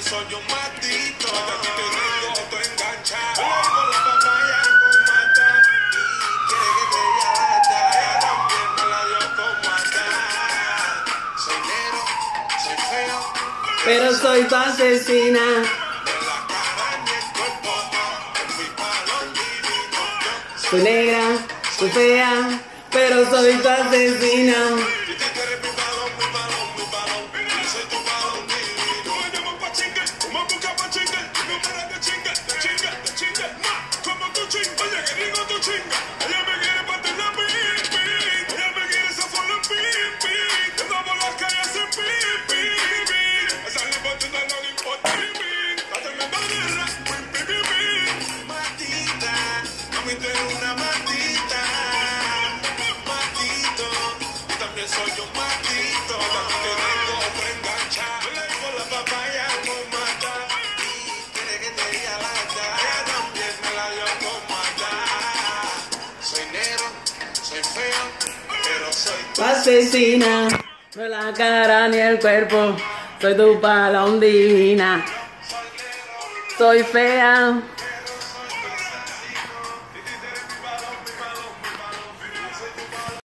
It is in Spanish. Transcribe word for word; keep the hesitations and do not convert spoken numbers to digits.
soy un maldito. A ti te digo, te engancha. Con la papaya con mata. Y quiere que te llata. Ella también me la dio con mata. Soy negro, soy feo, pero soy tu asesina. de la cara ni el cuerpo. Fui pa' los divinos. Soy negra, soy fea, pero soy tu asesina. Y tú eres mi balón, mi balón, mi balón. Y soy tu balón divino. Tú me llamas pa' chingue, tú me buscas pa' chingue. Y no paras de chingue, de chingue, de chingue. Ma, como tu chingue, oye, que digo tu chinga. Ella me quiere partir la pin, pin. Ella me quiere zafar la pin, pin. Te damos las calles en pin, pin, pin. Esa es la importante, no le importa, pin, pin. La tremenda guerra, pin, pin, pin, pin. Maldita, mami, tú eres una maldita. Maldito, yo también soy un maldito. A ti te tengo otra engancha. Con la papaya con mata. Y quiere que te diga lata. Ella también me la dio con mata. Soy negro, soy feo, pero soy Tu asesina. No la cara ni el cuerpo. Soy tu balón divina. Soy fea,